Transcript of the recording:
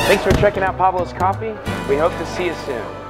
Thanks for checking out Pablo's Coffee. We hope to see you soon.